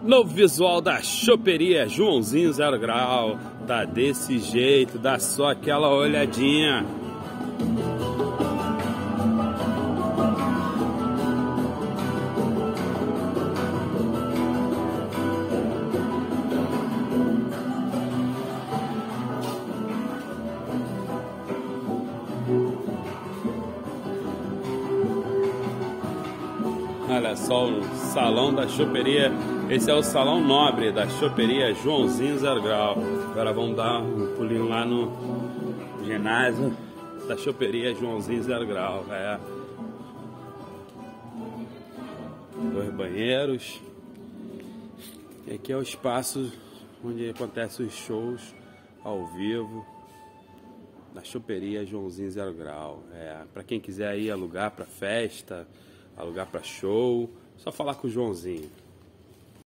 Novo visual da choperia Joãozinho 0 Grau. Tá desse jeito, dá só aquela olhadinha. Olha só o salão da choperia. Esse é o salão nobre da choperia Joãozinho 0 Grau. Agora vamos dar um pulinho lá no ginásio da choperia Joãozinho 0 Grau. Dois banheiros. E aqui é o espaço onde acontecem os shows ao vivo da choperia Joãozinho 0 Grau. Para quem quiser ir alugar para festa, alugar para show, só falar com o Joãozinho.